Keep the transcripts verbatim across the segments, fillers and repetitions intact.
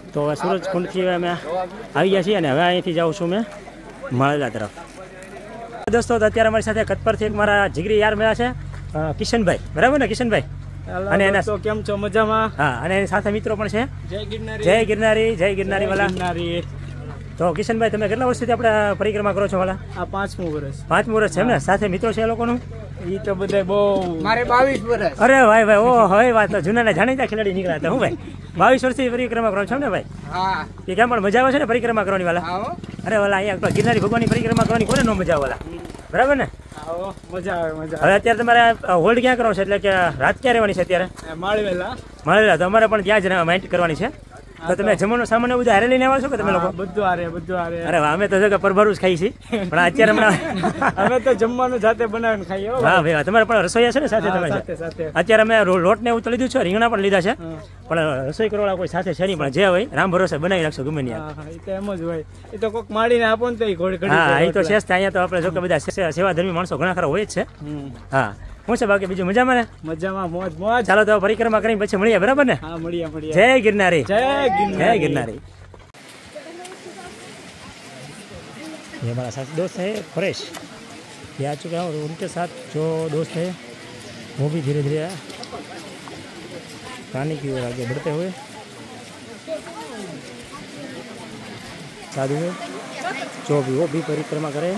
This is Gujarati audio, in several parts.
તો હવે સૂરજકુંડથી અમે આવી ગયા છીએ અને હવે અહીંથી જાઉં છું મેં માળેલા તરફ. દોસ્તો અત્યારે અમારી સાથે કતપરથી એક મારા જીગરી યાર મળ્યા છે કિશનભાઈ, બરાબર ને કિશનભાઈ? અને એના તો કેમ છો? મજામાં. હા, અને એની સાથે મિત્રો પણ છે. જય ગિરનારી, જય ગિરનારી, જય ગિરનારી વાલા. ગિરનારી. તો કિશનભાઈ તમે કેટલા વર્ષથી આપણે પરિક્રમા કરો છો વાલા? આ પાંચમું વર્ષ. પાંચમું વર્ષ છે એમ ને? સાથે મિત્રો છે એ લોકોનું? એ તો બધા બહુ. મારે બાવીસ વર્ષ. અરે ભાઈ ભાઈ, ઓ હવે વાત તો જૂના ને જાણીતા ખેલાડી નીકળ્યા હતા. હું ભાઈ બાવીસ વર્ષથી પરિક્રમા કરો છો ને ભાઈ? હા. એ કેમ પણ મજા આવે છે ને પરિક્રમા કરવાની વાલા? અરે વાલા અહીંયા ગિરનારી ભગવાનની પરિક્રમા કરવાની કોને ન મજા આવે વાલા? બરાબર ને? મજા આવે, મજા. હવે અત્યારે તમારે હોલ્ડ ક્યાં કરો છો? એટલે કે રાત ક્યાં રહેવાની છે અત્યારે? માળવેલા. માળવેલા. તો અમારે પણ ત્યાં જ માઇન્ટ કરવાની છે. તો તમે જમવાનો સામાન બધું હારે લઈને આવો છો કે તમે લોકો? બધું હારે, બધું હારે. અરે અમે તો જો કે પરભરું જ ખાઈ છીએ, પણ અત્યારે હમણાં અમે તો જમવાનું જાતે બનાવીને ખાઈએ. હા ભાઈ, તમારે પણ રસોઈયા છે ને સાથે? તમે અત્યારે અમે લોટ ને એવું તો લીધું છે, રીંગણા પણ લીધા છે, પણ રસોઈ કરવા કોઈ સાથે છે નહીં. પણ જે હોય રામ ભરોસે બનાવી નાખશો ગમે ત્યાં. એ તો એમ જ હોય. એ તો કોઈક માડીને આપો ને તો એ ઘોડી. હા, એ તો છે જ. અહીંયા તો આપણે જો કે બધા સેવાધર્મી માણસો ઘણા ખરા હોય જ છે. હા, શું છે બાકી બીજું મજામાં ને? મજામાં, મોજ મોજ. ચાલો તો પરિક્રમા કરીને પછી મળીએ, બરાબર ને? હા, મળીએ મળીએ. જય ગિરનારી, જય जय गिरनारी। ये हमारा साथ दोस्त है फरेश, ये आ चुका है और उनके साथ जो दोस्त है वो भी धीरे धीरे पानी की ओर आगे बढ़ते हुए साधु है जो भी वो भी परिक्रमा करे।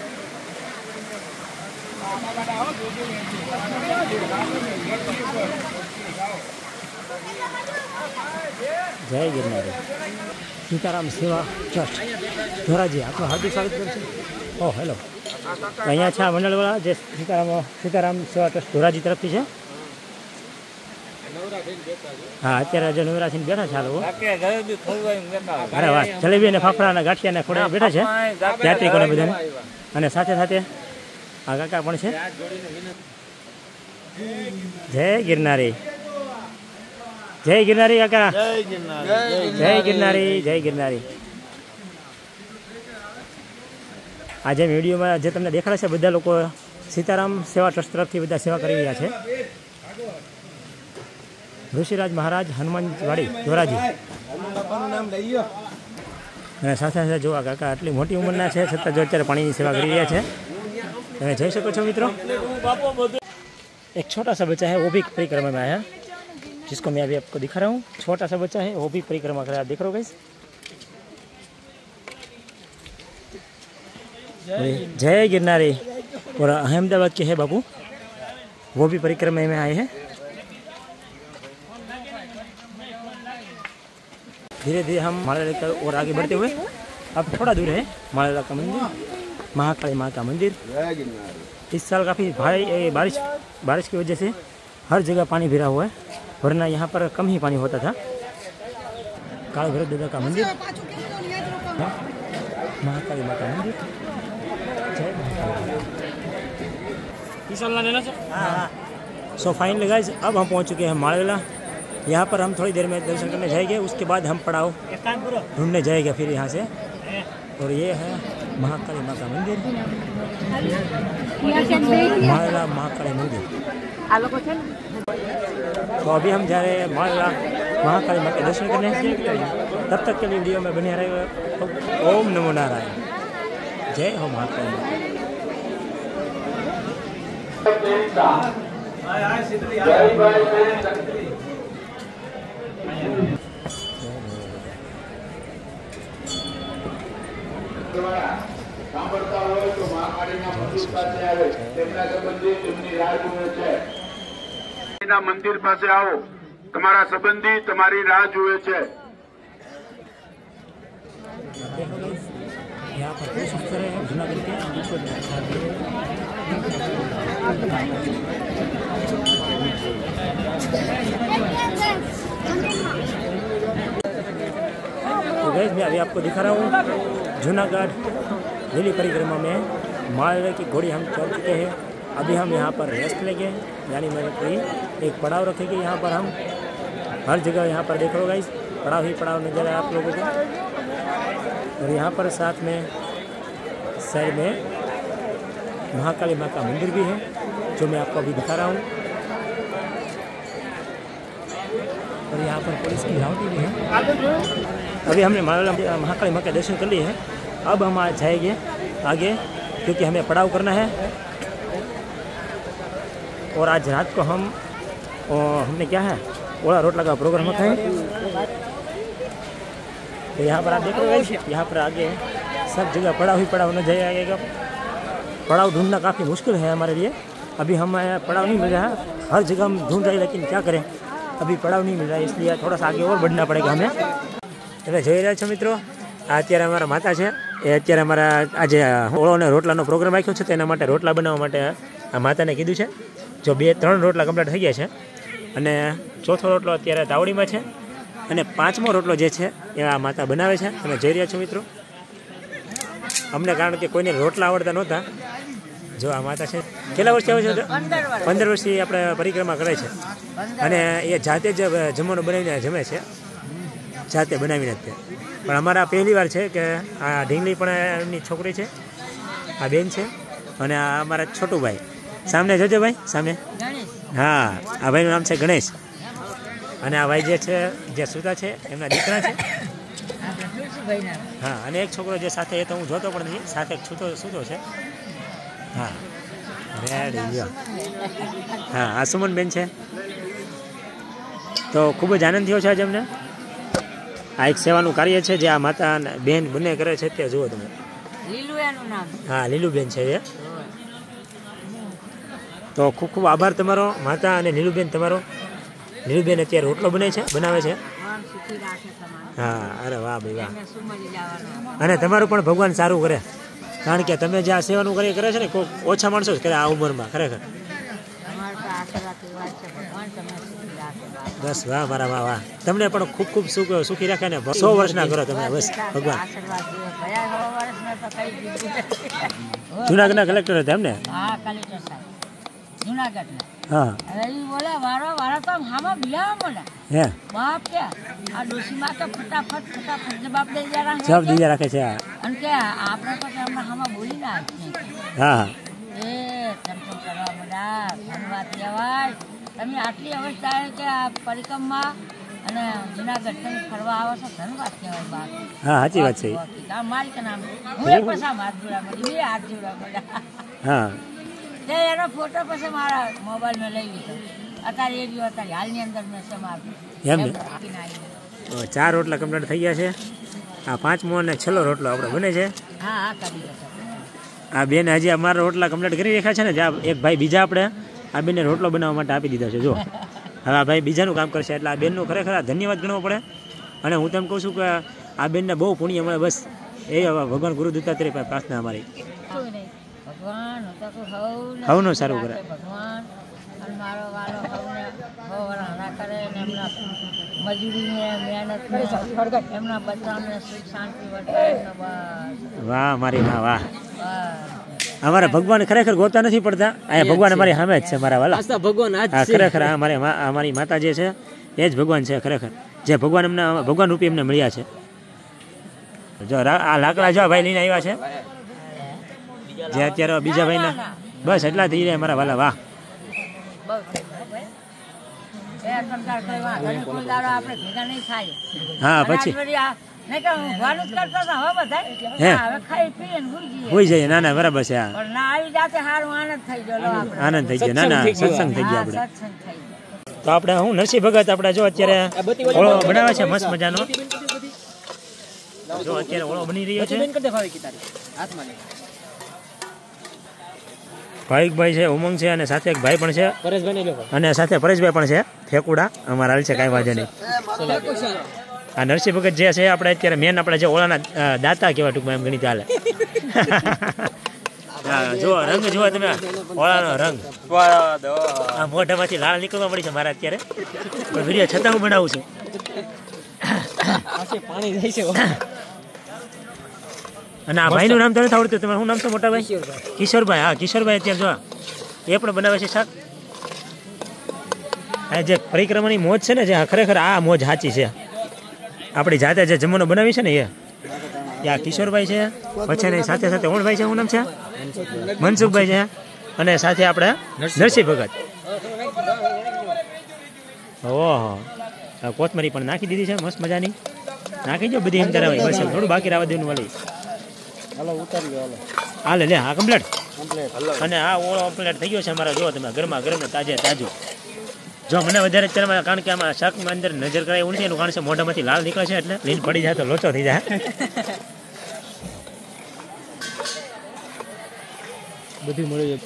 जय गिरनारी। सीताराम सेवा ट्रस्ट ધોરાજી આપનું હાર્દિક સ્વાગત કરું છું। ઓહ હેલો, અહીંયા છે આ મંડળવાળા જે સીતારામ સીતારામ સેવા ટ્રસ્ટ ધોરાજી તરફથી છે। હા, અત્યારે જે નવરાત્રીને બેઠા છે આ લોકો। અરે વાહ, જલેબી અને ફાફડા અને ગાંઠિયા ને ખોડે બેઠા છે યાત્રિકોને બધાને, અને સાથે સાથે આ કાકા પણ છે। જય ગિરનારી, જય गिरनारी काका, जय गिरनारी, जय गिरनारी, जय गिरनारी। आज वीडियो में जो तमने देखाड़ा है बधा लोग सीताराम सेवा ट्रस्ट तरफ थी बधा सेवा करी रह्या छे। ऋषिराज महाराज हनुमानवाड़ी धोराजी साथे साथे जो आ काका आटली मोटी उमरना है छतां जो अत्यारे पानी सेवा करी रह्या छे। तमे जोई शको छो मित्रों, एक छोटा सा बच्चा है वो भी परिक्रमा में आया, जिसको मैं अभी आपको दिखा रहा हूँ। छोटा सा बच्चा है वो भी परिक्रमा कर रहा है, देख रहे हो गाइस। जय गिरनारी। और अहमदाबाद के है बाबू, वो भी परिक्रमा में आए हैं। धीरे धीरे हम माला लेकर और आगे बढ़ते हुए अब थोड़ा दूर है माला का मंदिर, महाकाली माँ का मंदिर। इस साल काफ़ी भारी बारिश बारिश की वजह से हर जगह पानी भरा हुआ है, वरना यहाँ पर कम ही पानी होता था। काल भैरव दादा का मंदिर, महाकाली माँ का मंदिर। सो फाइनली गाइस अब हम पहुँच चुके हैं मालवेला। यहाँ पर हम थोड़ी देर में दर्शन करने जाएंगे, उसके बाद हम पड़ाव ढूंढने जाएंगे फिर यहाँ से। और ये है महाकाली माँ का मंदिर, मालवेला महाकाली मंदिर। तो अभी हम जा रहे हैं मालवेला महाकाली माँ के दर्शन करने। तब तक के लिए वीडियो में बने रहेगा। ओम नमो नारायण, जय हो महाकाली माँ। સાંભળતા હોય તો મહાકાળીના મંદિર પાસે આવે, તેમના સંબંધી તેમની રાહ જુએ છે। ના મંદિર પાસે આવો, તમારા સંબંધી તમારી રાહ જુએ છે। यहाँ पर कोई अफसर है जूनागढ़ के, तो गैस मैं अभी आपको दिखा रहा हूँ जूनागढ़ लिली परिक्रमा में मालवे की घोड़ी हम चढ़ चुके हैं। अभी हम यहाँ पर रेस्ट लेंगे, यानी मैंने कोई एक पड़ाव रखेंगे। यहाँ पर हम हर जगह यहाँ पर देख लो गाइस, पड़ाव ही पड़ाव नजर आए आप लोगों को। और यहाँ पर साथ में साइड में महाकाली माँ का मंदिर भी है, जो मैं आपको अभी दिखा रहा हूँ। और यहाँ पर पुलिस की राउटी भी है। अभी हमने महाकाली माँ के दर्शन कर लिए हैं। अब हम आज जाएंगे आगे क्योंकि हमें पड़ाव करना है। और आज रात को हम और हमने क्या है ओला रोटला का प्रोग्राम रखा है। तो यहाँ पर आप देख रहे हो, यहाँ पर आगे सब जगह पड़ाव ही पड़ाव न जाएगा। पड़ाव ढूंढना काफ़ी मुश्किल है हमारे लिए। अभी हमें पड़ाव नहीं मिल रहा है, हर जगह हम ढूंढ रहे हैं, लेकिन क्या करें अभी पड़ाव नहीं मिल रहा है, इसलिए थोड़ा सा आगे और बढ़ना पड़ेगा हमें। તમે જોઈ રહ્યા છો મિત્રો, આ અત્યારે અમારા માતા છે એ અત્યારે અમારા આજે ઓળો અને રોટલાનો પ્રોગ્રામ રાખ્યો છે, તેના માટે રોટલા બનાવવા માટે આ માતાને કીધું છે। જો બે ત્રણ રોટલા કમ્પ્લીટ થઈ ગયા છે અને ચોથો રોટલો અત્યારે તાવડીમાં છે અને પાંચમો રોટલો જે છે એ આ માતા બનાવે છે। તમે જોઈ રહ્યા છો મિત્રો, અમને કારણ કે કોઈને રોટલા આવડતા નહોતા। જો આ માતા છે કેટલા વર્ષથી આવે છે? પંદર વર્ષથી આપણે પરિક્રમા કરે છે અને એ જાતે જ જમવાનું બનાવીને જમે છે, જાતે બનાવીને જ। પણ અમારા પહેલી વાર છે કે આ ઢીંગલી પણ એમની છોકરી છે, આ બેન છે અને આ અમારા છોટું ભાઈ સામને જોજો ભાઈ સામે, હા આ ભાઈનું નામ છે ગણેશ અને આ ભાઈ જે છે જે સુતા છે એમના દીકરા છે, હા અને એક છોકરો જે સાથે એ તો હું જોતો પણ નથી, સાથે એક છૂતો સૂતો છે, હા રેડી ગયો, હા આ સુમન બેન છે। તો ખૂબ જ આનંદ થયો છે આજે અમને। આ એક સેવાનું કાર્ય છે જે આ માતા બેન બંને કરે છે તે જુઓ તમે, લીલુ એનું નામ, હા લીલુબેન છે એ। તો ખૂબ ખૂબ આભાર તમારો માતા અને લીલુબેન તમારો। લીલુબેન અત્યારે રોટલો બને છે બનાવે છે, હા અરે વાહ ભાઈ વાહ। અને તમારું પણ ભગવાન સારું કરે, કારણ કે તમે જે આ સેવાનું કાર્ય કરે છે ને કોઈ ઓછા માણસો જ કરે આ ઉંમરમાં, ખરેખર બસ વાહ મારા વાહ વાહ। તમને પણ ખૂબ ખૂબ સુખ સુખી રાખે ને સો વર્ષના કરો તમે, બસ ભગવાન। જુનાગઢના કલેક્ટર હતા એમને? હા કલેક્ટર સાહેબ જુનાગઢના, હા હવે ઈ બોલા વારો વારો તો હામાં બિલાવા મોડા હે બાપ કે આ ડોશીમાં તો ફટાફટ ફટાફટ જવાબ દઈ જરા જવાબ દીધા રાખે છે, હા અને કે આપણે તો એમને હામાં બોલી ના હા એ ચમચમ કરવા મોડા ધન્યવાદ કહેવાય। તમે આટલી અવસ્થા કે આ પરિક્રમમાં અને જુનાગઢ તમે ફરવા આવો છો, ધન્યવાદ કહેવાય બાપ। હા સાચી વાત છે, મારી કે નામ હું એ પછા હાથ જોડા મળી બે હાથ જોડા મળ્યા, હા તે એનો ફોટો પછી મારા મોબાઈલમાં લઈ લીધો, અત્યારે એ રહ્યો અત્યારે હાલની અંદર મેં સમાપ્ત એમને ચાર રોટલા કમ્પ્લીટ થઈ ગયા છે, આ પાંચમો અને છેલ્લો રોટલો આપણે બને છે। હા હા કરી આ બેન હજી અમારા રોટલા કમ્પ્લીટ કરી રાખ્યા છે ને, જ્યાં એક ભાઈ બીજા આપણે આ બેનને રોટલો બનાવવા માટે આપી દીધા છે। જો હવે આ ભાઈ બીજાનું કામ કરશે એટલે આ બેનનું ખરેખર ધન્યવાદ ગણવો પડે। અને હું તેમ કહું છું કે આ બેનને બહુ પુણ્ય મળે, બસ એ ભગવાન ગુરુ દત્તાત્રેય પાસે પ્રાર્થના અમારી, ભગવાન હવનું સારું કરે, ભગવાન અને મારો વાલો હવને હવ વરાણા કરે ને એમના મજૂરીને મહેનત એમના બચ્ચાને સુખ શાંતિ વર્તાય, બસ વાહ મારી વાહ વાહ। બસ અમારા ભગવાન ખરેખર ગોતા નથી પડતા, અહીંયા ભગવાન અમારી સામે જ છે મારા વાલા, ભગવાન હા ખરેખર આ અમારે અમારી માતા જે છે એ જ ભગવાન છે ખરેખર, જે ભગવાન એમને ભગવાન રૂપી એમને મળ્યા છે। જો આ લાકડા જો ભાઈ લઈને આવ્યા છે જે અત્યારે બીજા ભાઈના, બસ એટલા થઈ જાય મારા વાલા, વાહ હા પછી હોઈ જાય, ના ના બરાબર છે, આનંદ થઈ ગયો, ના ના સત્સંગ થઈ ગયો આપણે। તો આપણે હું નરસિંહ ભગત આપણે જો અત્યારે ઓળો બનાવે છે મસ્ત મજાનો, જો અત્યારે ઓળો બની રહ્યો છે। ભાવિકભાઈ છે, ઉમંગ છે અને સાથે એક ભાઈ પણ છે અને સાથે પરેશભાઈ પણ છે, ફેકુડા અમારા હાલ છે, કાંઈ વાંધો નહીં। આ નરસિંહ ભગત જે છે આપણે અત્યારે મેન આપણે જે ઓળાના દાતા કહેવાય ટૂંકમાં, એમ ગણી ચાલે। હા જો રંગ જુઓ તમે, ઓળાનો રંગ, આ મોઢામાંથી લાળ નીકળવા મળી છે મારા અત્યારે, પણ વિડીયો છતાં હું બનાવું છું। અને આ ભાઈનું નામ તો નથી આવડતું, તમારું શું નામ છે મોટા ભાઈ? કિશોરભાઈ, હા કિશોરભાઈ અત્યારે જો એ પણ બનાવે છે શાક। આ જે પરિક્રમાની મોજ છે ને, જે ખરેખર આ મોજ સાચી છે, આપણી જાતે જે જમવાનું બનાવી છે ને એ આ કિશોરભાઈ છે, પછી એની સાથે સાથે ઓણભાઈ છે, શું નામ છે? મનસુખભાઈ છે, અને સાથે આપણે નરસિંહ ભગત। ઓહો કોથમરી પણ નાખી દીધી છે મસ્ત મજાની। નાખી જો બધી એમ તારે બસ થોડું બાકી રહેવા દેવાનું વાલી હાલો ઉતારી ગયો હાલો હાલે લે હા કમ્પ્લીટ કમ્પ્લીટ અને આ ઓળો કમ્પ્લીટ થઈ ગયો છે અમારા જો તમે ગરમા ગરમ ને તાજે તાજો જો મને વધારે અત્યારે કારણ કે આમાં શાકમાં અંદર નજર કરાય એવું નથી એનું કારણ છે મોઢામાંથી લાલ નીકળે છે એટલે લીન પડી જાય તો લોચો થઈ જાય બધી મળી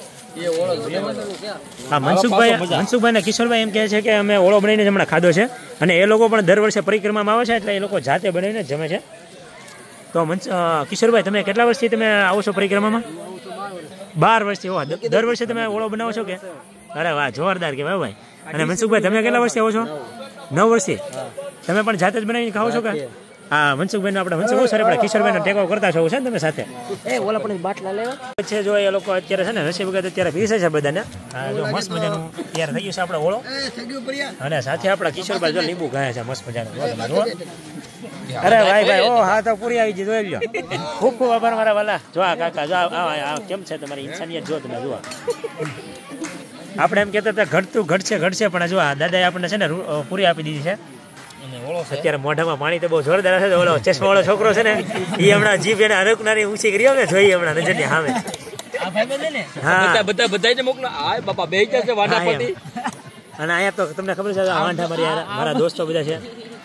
હા મનસુખભાઈ મનસુખભાઈ ને કિશોરભાઈ એમ કહે છે કે અમે ઓળો બનાવીને જ હમણાં ખાધો છે અને એ લોકો પણ દર વર્ષે પરિક્રમામાં આવે છે એટલે એ લોકો જાતે બનાવીને જમે છે તો મનસ કિશોરભાઈ તમે કેટલા વર્ષથી તમે આવો છો પરિક્રમામાં બાર વર્ષથી હો દર વર્ષે તમે ઓળો બનાવો છો કે અરે વાહ જોરદાર કે ભાઈ અને મનસુખભાઈ તમે કેટલા વર્ષથી આવો છો નવ વર્ષથી તમે પણ જાતે જ બનાવીને ખાઓ છો કે હા મનસુખભાઈ નો આપણે મનસુખ સર આપણે કિશોરભાઈ નો ટેકો કરતા છો છે ને તમે સાથે એ ઓલા પણ બાટલા લેવા છે જો એ લોકો અત્યારે છે ને નશી વગર અત્યારે પીસે છે બધાને જો મસ્ત મજાનું તૈયાર થઈ ગયું છે આપણે ઓળો અને સાથે આપણા કિશોરભાઈ જો લીંબુ ગાય છે મસ્ત મજાનું અરે ભાઈ ભાઈ ઓ હા તો પૂરી આવી ગઈ જોઈ લ્યો ખૂબ ખૂબ આભાર મારા વાલા જો આ કાકા જો આ કેમ છે તમારી ઇન્સાનિયત જો તમે જુઓ આપણે એમ કહેતા હતા ઘટતું ઘટશે ઘટશે પણ જો આ દાદાએ આપણને છે ને પૂરી આપી દીધી છે અત્યારે મોઢામાં પાણી તો બહુ જોરદાર છે ઓલો ચશ્મા વાળો છોકરો છે ને એ હમણાં જીભ એને હરકનારી ઊંચી કરી ને જોઈએ હમણાં નજરની સામે હા બધા બધા મોકલો આ બાપા બે જશે વાંઢા પતિ અને અહીંયા તો તમને ખબર છે વાંઢા મારી મારા દોસ્તો બધા છે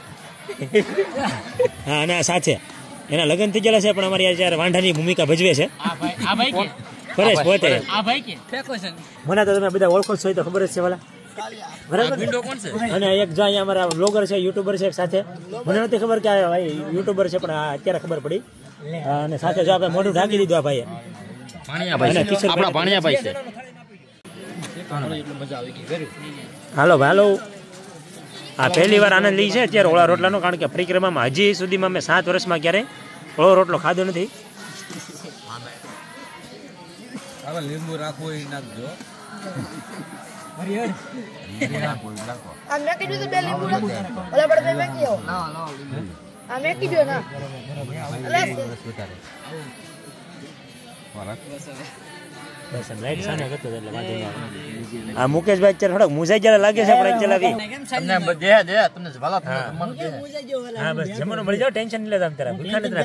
હા અને આ સાથે એના લગ્ન થઈ ગયેલા છે પણ અમારી અત્યારે વાંઢાની ભૂમિકા ભજવે છે પરેશ પોતે મને તો તમે બધા ઓળખો છો તો ખબર જ છે વાલા બરાબર અને એક જો અહીંયા અમારા બ્લોગર છે યુટ્યુબર છે એક સાથે મને નથી ખબર કે આ ભાઈ યુટ્યુબર છે પણ અત્યારે ખબર પડી અને સાથે જો આપણે મોઢું ઢાંકી દીધું આ ભાઈએ હાલો ભાઈ હાલો આ પહેલી વાર આનંદ લઈ છે અત્યારે ઓળા રોટલાનો કારણ કે પરિક્રમામાં હજી સુધીમાં મેં સાત વર્ષમાં ક્યારેય ઓળો રોટલો ખાધો નથી લીંબુ રાખવું એ નાખજો આ મુકેશભાઈ અત્યારે થોડાક મુજાઈ ગયા લાગે છે પણ ચલાવી હા બસ જમવાનું મળી જાવ ટેન્શન નહીં લેતા તારા ભૂખા નથી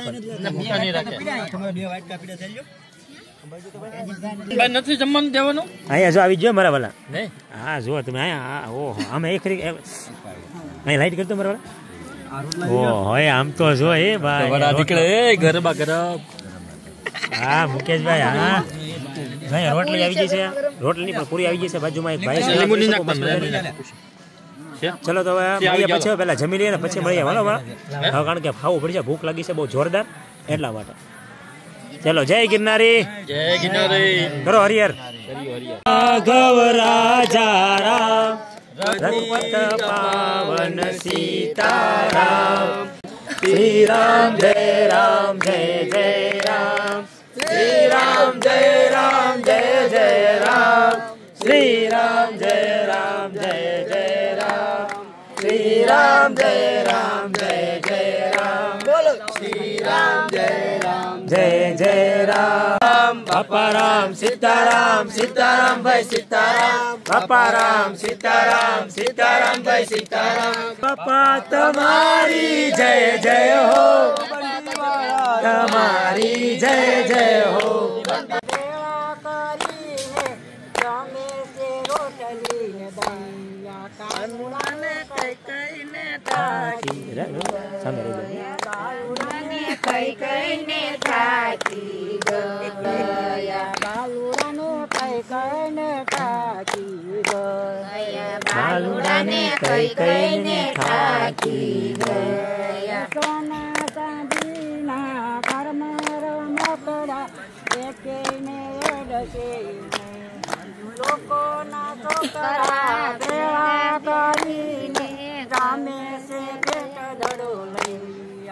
રાખવા નથી જમવાનું દેવાનું અહીંયા જો આવી ગયો મારા વાલા હા જો તમે અહીંયા ઓહો આમે એક અહીં લાઈટ કરતો મારા વાલા ઓહો આમ તો જો એ ભાઈ નીકળે ગરબા ગરબ હા મુકેશભાઈ હા ભાઈ રોટલી આવી ગઈ છે રોટલી પણ પૂરી આવી ગઈ છે બાજુમાં એક ભાઈ ચલો તો હવે પછી પેલા જમી લઈએ ને પછી મળીએ વાલો વાળા કારણ કે ખાવું પડશે ભૂખ લાગી છે બહુ જોરદાર એટલા માટે ચલો જય ગિરનારી જય ગિરનારી કરો હરિહર રાઘવ રાજા રામ રઘુપત પાવન સીતારામ શ્રી રામ જય રામ જય જય રામ શ્રી રામ જય રામ જય જય રામ શ્રી રામ જય રામ જય જય રામ શ્રી રામ જય રામ જય જય રામ બોલો શ્રી રામ જય રામ જય જય રામ બાપા રામ સીતારામ સીતારામ ભાઈ સીતારામ બાપા રામ સીતારામ સીતારામ ભાઈ સીતારામ બાપા તમારી જય જય હો તમારી જય જય હો કઈ કઈને થાકી ગયા બાલુડાને કઈ કઈને થાકી ગયા બાલુડાને કઈ કઈને થાકી ગયા સોના ચાંદીના ઘરમાં રમકડા એકેને એડશે લોકોના છોકરા ભેળા કરીને ગામે છે પેટ દડો લઈ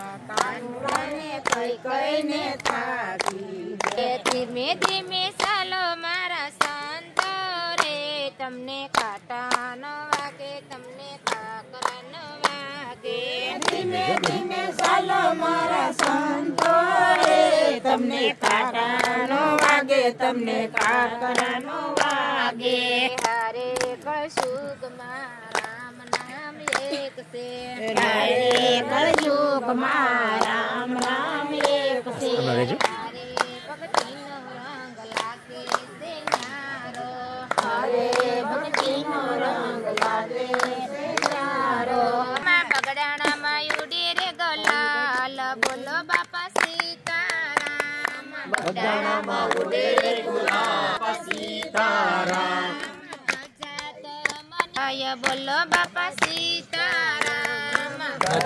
કઈ કઈને થાકી ધીમે ધીમે ચાલો મારા સંતો રે તમને કાંટા ન વાગે તમને કાકરા ન વાગે ધીમે ધીમે ચાલો મારા સંતો રે તમને કાંટા ન વાગે તમને કાકરા ન વાગે હારે કશુક માં રામ નામ એક છે હારે કશુક લોકમાં રામ નામ એક છે આમાં રહેજો. ભક્તિનો રંગ લાગે છે ન્યારો હરે ભક્તિનો રંગ લાગે છે ન્યારો માં બગડાણામાં ઉડી રે ગલાલ બોલો બાપા સીતારામ બગડાણામાં ઉડી રે ગુલાબ સીતારામ જય બોલો બાપા સીતારામ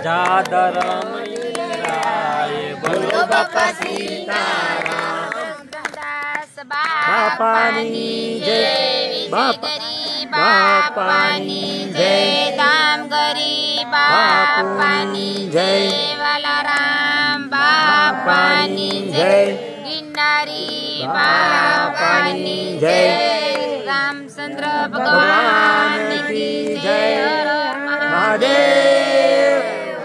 બોલો બાપા સીતારામ દાસ બાપાની જય વિજયગરી બાપાની જય દામગરી બાપાની જય વાલારામ બાપાની જય ગિરનારી બાપાની જય રામચંદ્ર ભગવાન કી જય મહાદેવ.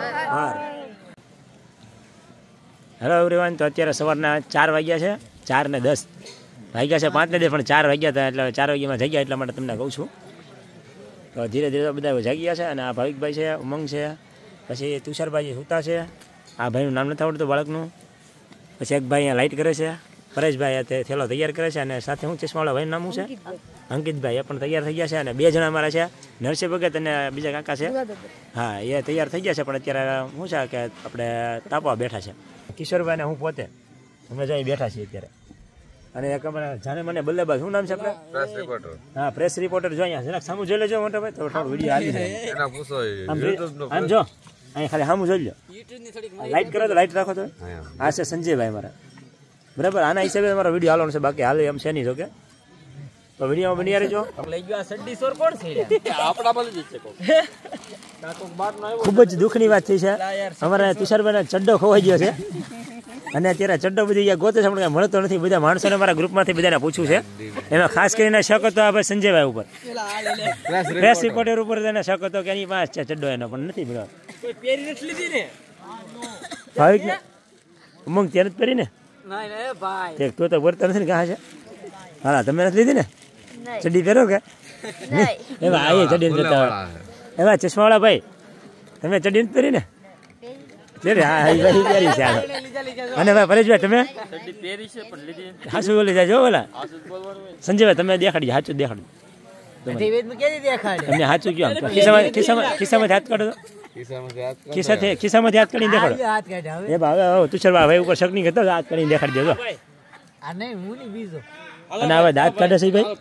હેલો એવરીવન, તો અત્યારે સવારના ચાર વાગ્યા છે, ચાર ને દસ વાગ્યા છે, પાંચ ને દસ પણ ચાર વાગ્યા હતા એટલે ચાર વાગ્યામાં જગ્યા એટલા માટે તમને કહું છું. તો ધીરે ધીરે બધા જાગ્યા છે અને આ ભાવિકભાઈ છે, ઉમંગ છે, પછી તુષારભાઈ સૂતા છે, આ ભાઈનું નામ નથી આવડતું બાળકનું, પછી એક ભાઈ અહીંયા લાઇટ કરે છે, પરેશભાઈ તે થેલો તૈયાર કરે છે અને સાથે હું ચશ્માવાળા ભાઈનું નામ શું છે અંકિતભાઈ, એ પણ તૈયાર થઈ ગયા છે અને બે જણા અમારા છે નરસિંહ ભગત અને બીજા કાકા છે, હા એ તૈયાર થઈ ગયા છે પણ અત્યારે શું છે કે આપણે તાપવા બેઠા છે. કિશોરભાઈ ને હું પોતે અમે જઈ બેઠા છીએ અત્યારે અને એક અમારા જાણે મને બલ્લેબાજ શું નામ છે આપણે પ્રેસ રિપોર્ટર, હા પ્રેસ રિપોર્ટર જો અહીંયા જરાક સામું જોઈ લેજો મોટાભાઈ તો થોડો વિડીયો આવી જાય આમ જો અહીં ખાલી સામું જોઈ લો, લાઇટ કરો તો લાઇટ રાખો તો. આ છે સંજયભાઈ મારા, બરાબર આના હિસાબે અમારો વિડીયો હાલવાનો છે, બાકી હાલ એમ છે નહીં જો કે તો વિડીયોમાં બની રહેજો. ખૂબ જ દુઃખની વાત થઈ છે, અમારા તુષારભાઈનો ચડ્ડો ખોવાઈ ગયો છે અને અત્યારે ચડ્ડો બધી ગયા ગોતે છે પણ મળતો નથી. બધા માણસોને અમારા ગ્રુપમાંથી બધાને પૂછ્યું છે, એમાં ખાસ કરીને શક હતો આ ભાઈ સંજયભાઈ ઉપર, પ્રેસ રિપોર્ટર ઉપર એને શક હતો કે એની પાસે છે ચડ્ડો એનો, પણ નથી મળ્યો. ભાવિક ને ઉમંગ ત્યાં નથી પહેરી ને તો તો વર્તન નથી ને કહા છે, હા તમે નથી લીધી ને ચડ્ડી પહેરો કે એવા આ ચડી જતા હોય એવા ચશ્માવાળા ભાઈ તમે ચડ્ડી નથી પહેરી ને હા પહેરી છે અને ભાઈ પરેશભાઈ તમે હાસુ બોલી જાય જો બોલા સંજયભાઈ તમે દેખાડી હાચું દેખાડજો તમે હાચું કયો ખિસ્સામાં ખિસ્સામાં ખિસ્સામાં હાથ કાઢો ખિસ્સાથી ખિસ્સામાંથી હાથ કાઢીને દેખાડો એ ભાવે તુષારભાઈ ભાઈ ઉપર શક નહીં કરતો હાથ કાઢીને દેખાડી દેજો અને હવે દાંત કાઢે છે ભાઈ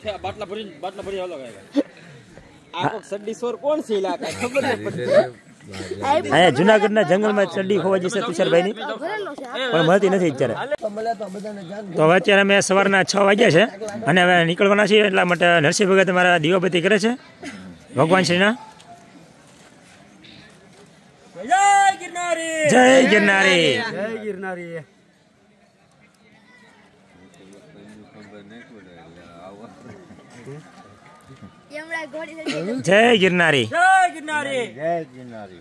અહીંયા જુનાગઢના જંગલમાં ચડ્ડી ખોવા જશે તુષારભાઈની પણ મળતી નથી અત્યારે. તો હવે અત્યારે અમે સવારના છ વાગ્યા છે અને હવે નીકળવાના છીએ એટલા માટે નરસિંહ ભગત અમારા દીવાબત્તી કરે છે ભગવાન શ્રીના. જય ગિરનારી જય ગિરનારી જય ગિરનારી. જય ગિરનારી જય ગિરનારી જય ગિરનારી.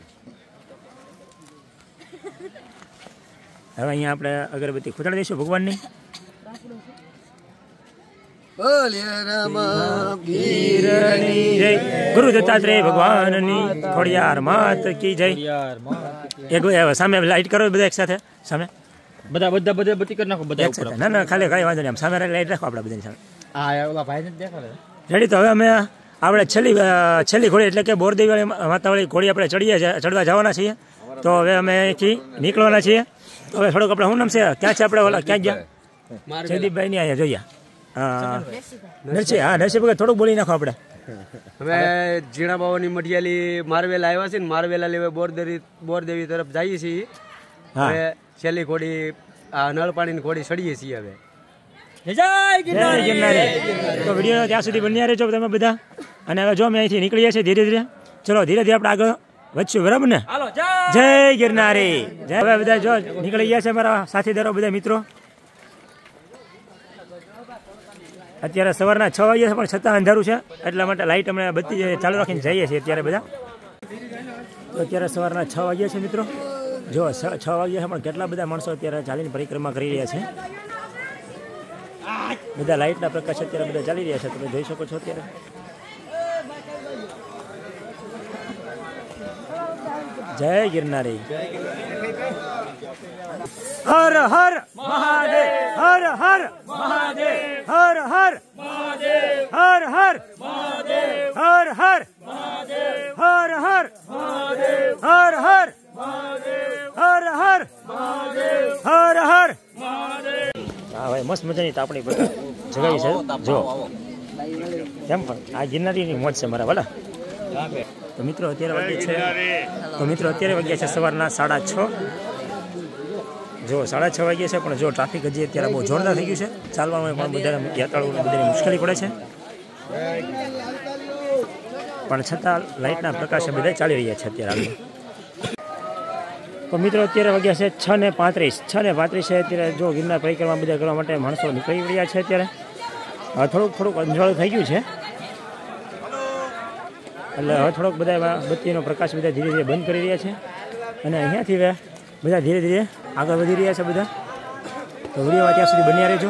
હવે અહીંયા આપણે અગરબત્તી ખોટાડી દઈશું ભગવાનની. જય ગુરુ દત્તાત્રેય ભગવાનની ખોડિયાર માત કી જય. એક સામે લાઈટ કરો બધા એક સાથે સામે બધા બધા બધા બત્તી કરી નાખો બધા ઉપર. ના ના ખાલી કઈ વાંધો નહીં, સામે લાઈટ રાખો આપણે બધાની સામે. હા ઓલા ભાઈ ને દેખાડે રેડી. તો હવે અમે આપણે છેલ્લી છેલ્લી ઘોડી એટલે કે બોરદેવી માતાવાળી ઘોડી આપણે ચડીએ છીએ, ચડવા જવાના છીએ. તો હવે અમે અહીંથી નીકળવાના છીએ. તો હવે થોડુંક આપણે શું નામ છે ક્યાં છે આપણે ઓલા ક્યાં ગયા જયદીપભાઈ ની અહીંયા જોઈએ. હા નરસિંહ હા નરસિંહ ભગત થોડુંક બોલી નાખો આપણે. હવે ઝીણા બાવાની મઢિયાલી મારવેલા આવ્યા છે ને મારવેલા લેવા બોરદેવી બોરદેવી તરફ જઈએ છીએ. હવે છેલ્લી ઘોડી આ નળ પાણીની ઘોડી ચડીએ છીએ હવે. જય ગિરનારી. તો વિડીયો ત્યાં સુધી બન્યા રહેજો તમે બધા. અને હવે જો અમે અહીંથી નીકળીએ છીએ ધીરે ધીરે. ચલો ધીરે ધીરે આપણે આગળ વધશું બરાબર ને. જય ગિરનારી જય. હવે બધા જો નીકળી ગયા છે અમારા સાથીદારો બધા મિત્રો. અત્યારે સવારના છ વાગ્યા છે પણ છતાં અંધારું છે એટલા માટે લાઇટ અમે બત્તી ચાલુ રાખીને જઈએ છીએ અત્યારે બધા. તો અત્યારે સવારના છ વાગ્યા છે મિત્રો. જો છ વાગ્યા છે પણ કેટલા બધા માણસો અત્યારે ચાલીને પરિક્રમા કરી રહ્યા છે. બધા લાઇટના પ્રકાશ અત્યારે બધા ચાલી રહ્યા છે, તમે જોઈ શકો છો અત્યારે. જય ગિરનારી. હર હર મહાદેવ, હર હર મહાદેવ, હર હર મહાદેવ, હર હર મહાદેવ, હર હર મહાદેવ, હર હર મહાદેવ, હર હર મહાદેવ, હર હર મહાદેવ, હર હર મહાદેવ. હા ભાઈ મસ્ત મજાની તાપણી જગાવી છે જો કેમ પણ આ ગિરનારીની મોજ છે મારા વાલા. તો મિત્રો અત્યારે વાગ્યા છે તો મિત્રો અત્યારે વાગ્યા છે સવારના સાડા છ. જો સાડા છ વાગ્યા છે પણ જો ટ્રાફિક હજી અત્યારે બહુ જોરદાર થઈ ગયું છે. ચાલવામાં પણ બધા યાત્રાળુઓને બધાની મુશ્કેલી પડે છે, પણ છતાં લાઇટના પ્રકાશે બધા ચાલી રહ્યા છે અત્યારે. તો મિત્રો અત્યારે વાગ્યા છે છ ને પાંત્રીસ છ ને પાંત્રીસ છે અત્યારે. જો ગિરનાર પરિક્રમા બધા કરવા માટે માણસો નીકળી રહ્યા છે અત્યારે. હવે થોડુંક થોડુંક અંજવાળું થઈ ગયું છે એટલે હવે થોડોક બધા બત્તીનો પ્રકાશ બધા ધીરે ધીરે બંધ કરી રહ્યા છે અને અહીંયાથી બધા ધીરે ધીરે આગળ વધી રહ્યા છે બધા. તો વિડીયોમાં ત્યાં સુધી બન્યા રહેજો.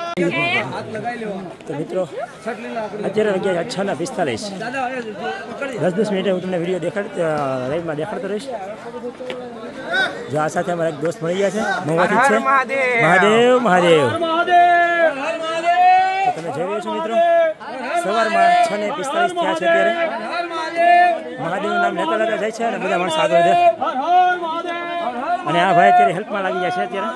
તો મિત્રો અત્યારે વાગ્યા છ ના પિસ્તાલીસ દસ દસ મિનિટે હું તમને વિડીયો દેખાડ લાઈવમાં દેખાડતો રહીશ. જો આ સાથે અમારા એક દોસ્ત મળી ગયા છે મોવાથી છે. મહાદેવ મહાદેવ. તો તમે જોઈ રહ્યા છો મિત્રો સવારમાં છ ને પિસ્તાલીસ થયા છે અત્યારે. મહાદેવનું નામ લેતા લેતા જાય છે અને બધા માણસો આગળ વધે અને આ ભાઈ અત્યારે હેલ્પમાં લાગી જાય છે અત્યારે.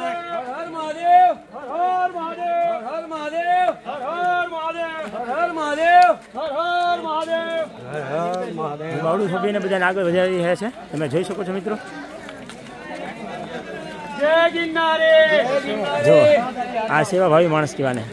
બાવડું થોડીને બધાને આગળ વધારી રહ્યા છે તમે જોઈ શકો છો મિત્રો. જો આ સેવા ભાવી માણસ કહેવાને.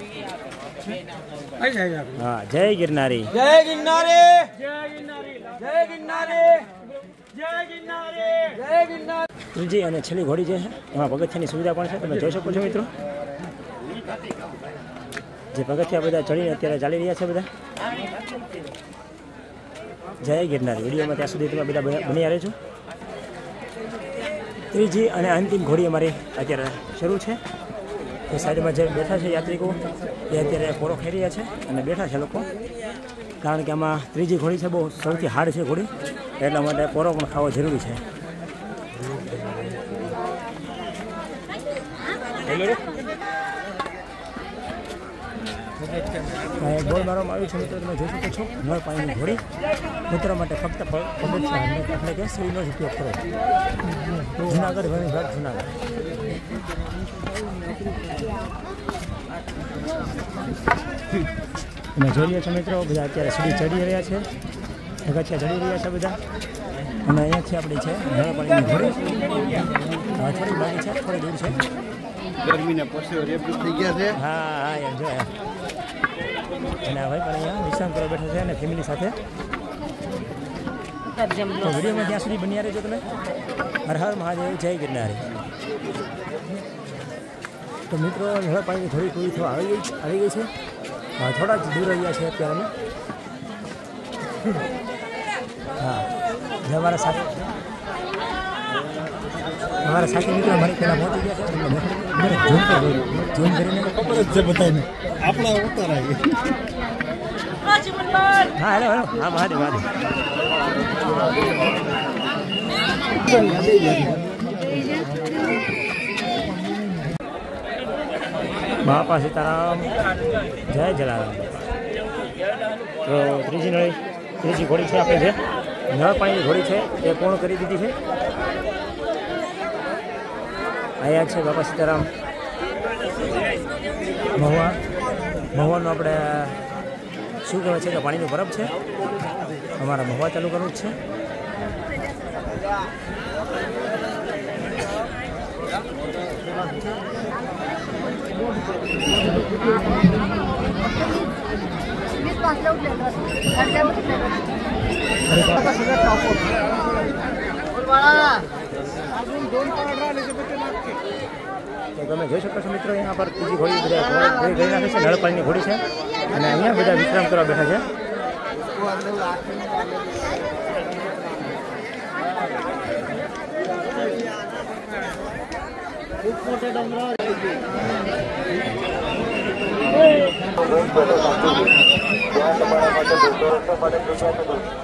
હા જય ગિરનારી, જય ગિરનારી, જય ગિરનારી, જય ગિરનારી, જય ગિરનારી, જય ગિરનારી. ત્રીજી અને છેલ્લી ઘોડી જે છે એમાં પગથિયાની સુવિધા પણ છે તમે જોઈ શકો છો મિત્રો. જે પગથિયા બધા ચડીને અત્યારે ચાલી રહ્યા છે બધા. જય ગિરનારી. વિડીયોમાં ત્યાં સુધી તમે બધા બન્યા રહેજો. ત્રીજી અને અંતિમ ઘોડી અમારી અત્યારે શરૂ છે. એ સાઈડમાં જે બેઠા છે યાત્રિકો એ અત્યારે પોરો ખાઈ રહ્યા છે અને બેઠા છે લોકો, કારણ કે આમાં ત્રીજી ઘોડી છે બહુ સૌથી હાર્ડ છે ઘોડી, એટલા માટે પોરો પણ ખાવો જરૂરી છે. બોલ મારવામાં આવ્યું છે મિત્રો તમે જોઈ શકો છો. નળ પાણીની ઘોડી મિત્રો માટે ફક્ત પગથિયા એટલે કે સીડીનો જ ઉપયોગ કરો. જુનાગઢ વન વિભાગ જુનાગઢ. તમે જોઈ રહ્યા છો મિત્રો બધા અત્યારે સીડી ચડી રહ્યા છે, પગથિયા ચડી રહ્યા છે બધા. અને અહીંયાથી આપણી છે નળ પાણીની ઘોડી થોડી બાકી છે, થોડી દૂર છે. ગરમીને પછી રેપી થઈ ગયા છે. હા હા એમ જો એમ. અને ભાઈ પણ અહીંયા વિશ્રામ કરવા બેઠા છે અને ફેમિલી સાથે. તો વિડીયોમાં ત્યાં સુધી બન્યા રહેજો તમે. હર હર મહાદેવ, જય ગિરનારી. તો મિત્રો નળ પાણીની થોડી પૂરી થવા આવી ગઈ આવી ગઈ છે. થોડા જ દૂર રહ્યા છે અત્યારે અમે. હા અમારા સાથે અમારા સાથે મિત્રો મારી પહેલાં પહોંચી ગયા છે. ઝૂમ કરીને ખબર જ છે બધાને આપણા ઉતાર આવી. હા હેલો હેલો હા મહાદેવ મહાદેવ. બાપા સીતારામ, જય જલારામ. તો ત્રીજી નળી ત્રીજી ઘોડી છે આપણે જે નળ પાણીની ઘોડી છે એ પૂર્ણ કરી દીધી છે. અહીંયા છે બાપા સીતારામ મહુવા. મહુવાનું આપણે શું કહેવાય છે કે પાણીનું બરફ છે. અમારા મહુવા ચાલુ કરવું જ છે. તો તમે જોઈ શકો છો મિત્રો અહીંયા પર ત્રીજી ઘોડી બધા ગઈ નાખે છે. નળ પાણીની ઘોડી છે અને અહીંયા બધા વિશ્રામ કરવા બેઠા છે.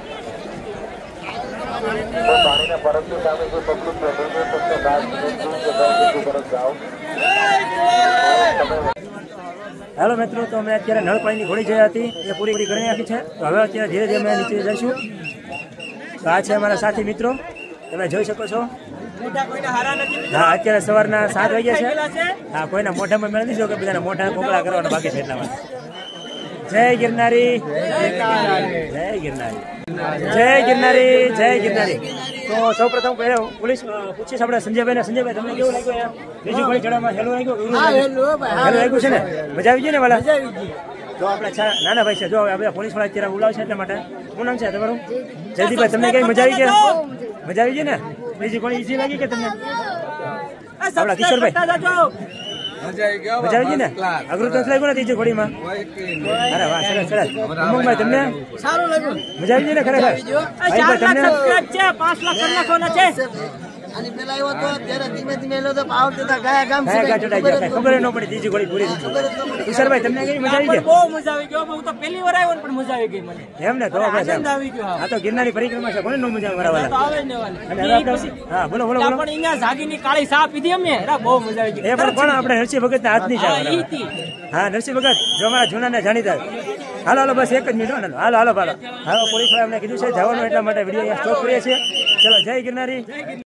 પાણીના પરત સામે કોઈ પગલું હેલો મિત્રો, તો અમે અત્યારે નળ પાણીની ઘોડી જોઈ હતી એ પૂરી પૂરી કરી નાખી છે. તો હવે અત્યારે ધીરે ધીરે અમે નીચે જઈશું. તો આ છે અમારા સાથી મિત્રો, તમે જોઈ શકો છો. હા, અત્યારે સવારના સાત વાગ્યા છે. હા, કોઈના મોઢામાં મેળ નહીં જો કે બધાના મોઢા કોકળા કરવાના બાકી છે એટલા માટે. જય ગિરનારી, જય ગિરનારી, જય ગિરનારી, જય ગિરનારી. તો સૌ પ્રથમ પોલીસ પૂછીશ આપણે સંજયભાઈ ને. સંજયભાઈ, તમને કેવું લાગ્યું? બીજું કોઈ ચડાવવામાં હેલું લાગ્યું? હેલું લાગ્યું છે ને? મજા આવી ગઈ ને વાલા? તો આપણે નાના ભાઈ છે, જો આપણે પોલીસ વાળા અત્યારે બોલાવશે એટલા માટે. શું નામ છે તમારું? જયદીપભાઈ, તમને કઈ મજા આવી ગઈ? મજા આવી ગઈ ને? બીજી કોઈ ઈઝી લાગી કે તમને? આપણા કિશોરભાઈ, મજા આવી ગઈ ને? અઘરું તો લાગ્યું ને ત્રીજી ઘોડીમાં? અરે વાહ, સરસ સરસ. ઉમંગભાઈ, તમને સારું લાગ્યું? મજા આવી ગઈ ને ખરેખર? તમને પાંચ લાખ કરી નાખવાના છે. અને પેલા એવો તો ત્યારે ધીમે ધીમે એલો તો પાવર દેતા ગયા ગામ સુધી ખબર ન પડી ત્રીજી ઘોડી પૂરી થઈ. કિશોરભાઈ, તમને કઈ મજા આવી ગઈ? બહુ મજા આવી ગઈ. હું તો પહેલી વાર આવ્યો પણ મજા આવી ગઈ મને. એમ ને? તો આનંદ આવી ગયો. આ તો ગિરનારી પરિક્રમા છે, કોને નો મજા આવે? આવે ને વાલે. હા, બોલો બોલો બોલો. પણ અહીંયા જાગીની કાળી ચા પીધી અમે. બહુ મજા આવી ગઈ. એ પણ પણ આપણે નરસિંહ ભગત ના હાથની ચા. હા, નરસિંહ ભગત જો અમારા જૂના ને જાણીતા. હાલો હાલો, બસ એક જ મિનિટ. હાલો હાલો હાલો હાલો. હાલો, પોલીસ વાળા અમને કીધું છે જવાનું, એટલા માટે વિડીયો સ્ટોપ કરીએ છીએ. ચલો, જય ગિરનારી.